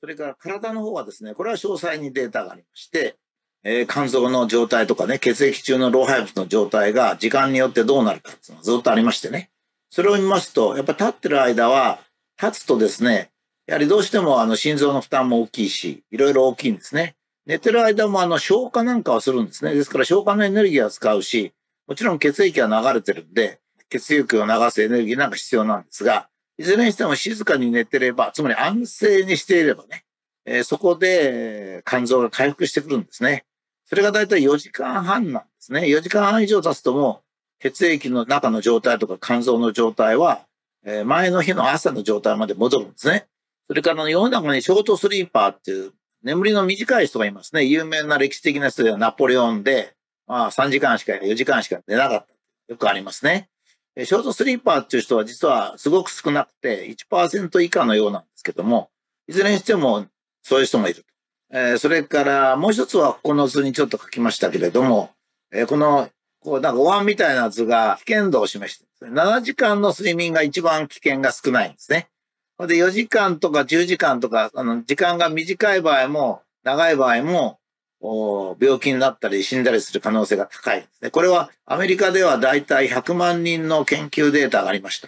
それから体の方はですね、これは詳細にデータがありまして、肝臓の状態とかね、血液中の老廃物の状態が時間によってどうなるかっていうのがずっとありましてね。それを見ますと、やっぱ立ってる間は、立つとですね、やはりどうしても心臓の負担も大きいし、いろいろ大きいんですね。寝てる間も消化なんかはするんですね。ですから消化のエネルギーは使うし、もちろん血液は流れてるんで、血液を流すエネルギーなんか必要なんですが、いずれにしても静かに寝てれば、つまり安静にしていればね、そこで肝臓が回復してくるんですね。それがだいたい4時間半なんですね。4時間半以上経つともう血液の中の状態とか肝臓の状態は、前の日の朝の状態まで戻るんですね。それから世の中にショートスリーパーっていう眠りの短い人がいますね。有名な歴史的な人ではナポレオンで、3時間しか4時間しか寝なかった。よくありますね。ショートスリーパーっていう人は実はすごく少なくて 1% 以下のようなんですけども、いずれにしてもそういう人もいる。それからもう一つはこの図にちょっと書きましたけれども、なんかお椀みたいな図が危険度を示してるんですね。7時間の睡眠が一番危険が少ないんですね。で、4時間とか10時間とか、時間が短い場合も長い場合も、病気になったり死んだりする可能性が高いですね。これはアメリカではだいたい100万人の研究データがありました。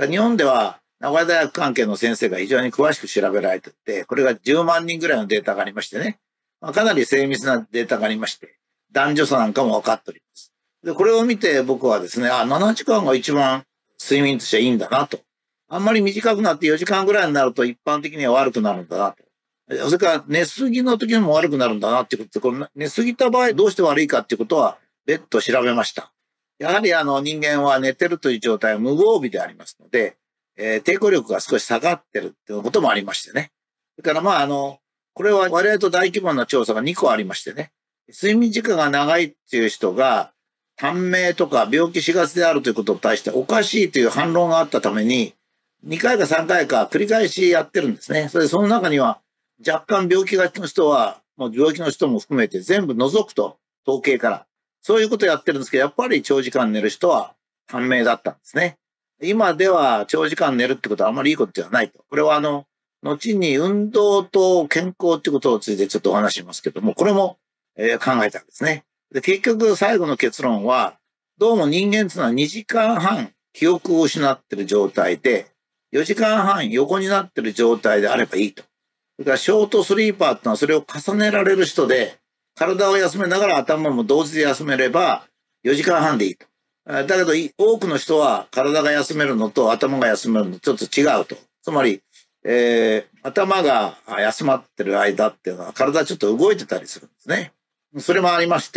日本では名古屋大学関係の先生が非常に詳しく調べられていて、これが10万人ぐらいのデータがありましてね、かなり精密なデータがありまして、男女差なんかも分かっております。で、これを見て僕はですね、7時間が一番睡眠としてはいいんだなと。あんまり短くなって4時間ぐらいになると一般的には悪くなるんだなと。それから寝すぎの時にも悪くなるんだなっていうことで、この寝すぎた場合どうして悪いかっていうことは別途調べました。やはり人間は寝てるという状態は無防備でありますので、抵抗力が少し下がってるっていうこともありましてね。それからこれは割合と大規模な調査が2個ありましてね。睡眠時間が長いっていう人が短命とか病気しがちであるということに対しておかしいという反論があったために、2回か3回か繰り返しやってるんですね。それでその中には若干病気がちの人は、もう病気の人も含めて全部除くと、統計から。そういうことをやってるんですけど、やっぱり長時間寝る人は短命だったんですね。今では長時間寝るってことはあまりいいことではないと。これは後に運動と健康ってことをついてちょっとお話ししますけども、これも、考えたんですね。で、結局最後の結論は、どうも人間っていうのは2時間半記憶を失ってる状態で、4時間半横になってる状態であればいいと。それからショートスリーパーってのはそれを重ねられる人で、体を休めながら頭も同時で休めれば4時間半でいいと。だけど多くの人は体が休めるのと頭が休めるのとちょっと違うと。つまり、頭が休まってる間っていうのは体ちょっと動いてたりするんですね。それもありまして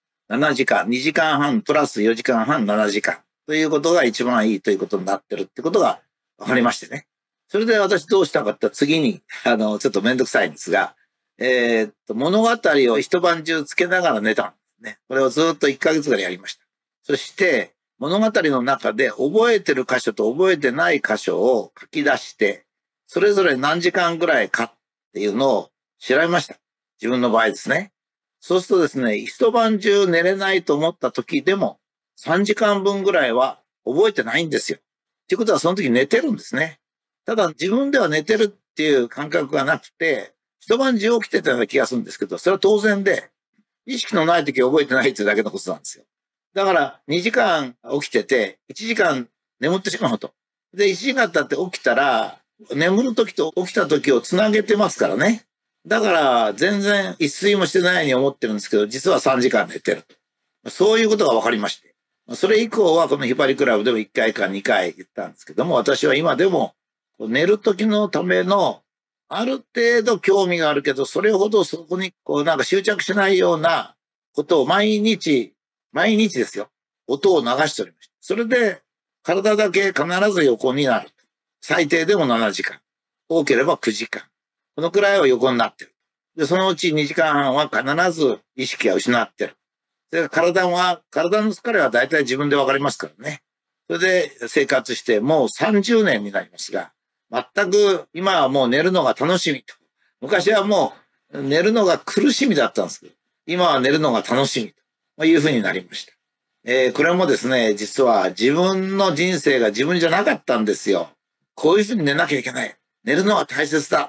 、7時間、2時間半プラス4時間半7時間ということが一番いいということになってるってことが分かりましてね。それで私どうしたかって次に、ちょっとめんどくさいんですが、物語を一晩中つけながら寝たんですね。これをずっと1ヶ月ぐらいやりました。そして、物語の中で覚えてる箇所と覚えてない箇所を書き出して、それぞれ何時間ぐらいかっていうのを調べました。自分の場合ですね。そうするとですね、一晩中寝れないと思った時でも3時間分ぐらいは覚えてないんですよ。っていうことはその時寝てるんですね。ただ自分では寝てるっていう感覚がなくて、一晩中起きてたような気がするんですけど、それは当然で、意識のない時覚えてないっていうだけのことなんですよ。だから2時間起きてて、1時間眠ってしまうと。で、1時間経って起きたら、眠る時と起きた時をつなげてますからね。だから全然一睡もしてないように思ってるんですけど、実は3時間寝てると。そういうことが分かりまして。それ以降はこのヒバリクラブでも1回か2回言ったんですけども、私は今でも寝る時のためのある程度興味があるけど、それほどそこになんか執着しないようなことを毎日ですよ。音を流しておりました。それで体だけ必ず横になる。最低でも7時間。多ければ9時間。このくらいは横になってる。で、そのうち2時間半は必ず意識が失ってる。で、体の疲れは大体自分でわかりますからね。それで生活してもう30年になりますが、全く今はもう寝るのが楽しみと。昔はもう寝るのが苦しみだったんですけど、今は寝るのが楽しみというふうになりました。これもですね、実は自分の人生が自分じゃなかったんですよ。こういうふうに寝なきゃいけない。寝るのは大切だ。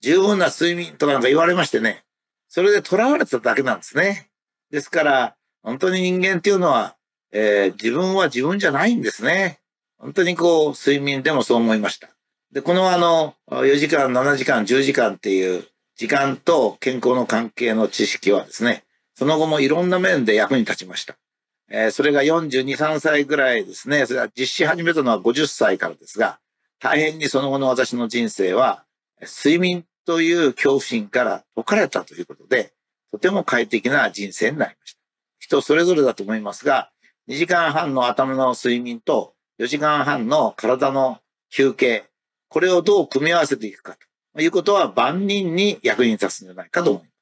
十分な睡眠とかなんか言われましてね、それで囚われてただけなんですね。ですから、本当に人間っていうのは、自分は自分じゃないんですね。本当にこう、睡眠でもそう思いました。で、この4時間、7時間、10時間っていう時間と健康の関係の知識はですね、その後もいろんな面で役に立ちました。それが42、3歳ぐらいですね。それは実施始めたのは50歳からですが、大変にその後の私の人生は、睡眠という恐怖心から解かれたということで、とても快適な人生になりました。人それぞれだと思いますが、2時間半の頭の睡眠と4時間半の体の休憩、これをどう組み合わせていくかということは万人に役に立つんじゃないかと思います。